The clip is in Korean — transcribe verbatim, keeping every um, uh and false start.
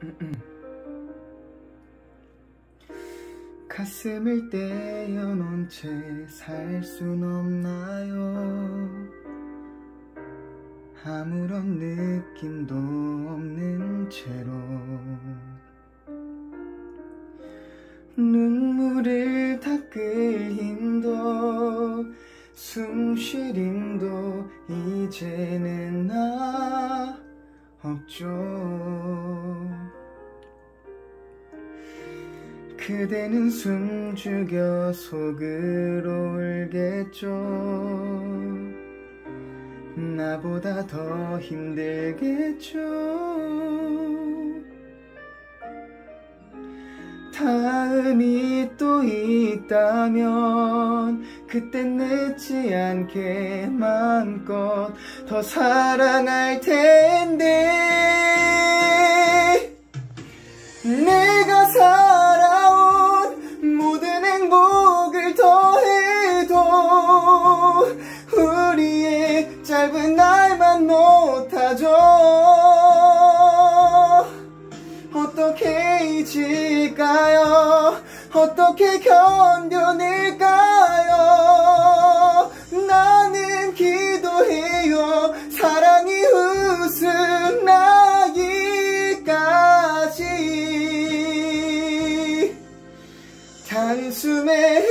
가슴을 떼어놓은 채 살 순 없나요? 아무런 느낌도 없는 채로 눈물을 닦을 힘도 숨 쉴 힘도 이제는 나 없죠. 그대는 숨죽여 속으로 울겠죠. 나보다 더 힘들겠죠. 다음이 또 있다면 그땐 늦지 않게 마음껏 더 사랑할 텐데 내가 살아온 모든 행복을 더해도 우리의 짧은 날만 못하죠. 어떻게 잊을까요? 어떻게 견뎌낼까요? 나는 기도해요. 사랑이 우승하기까지. 단숨에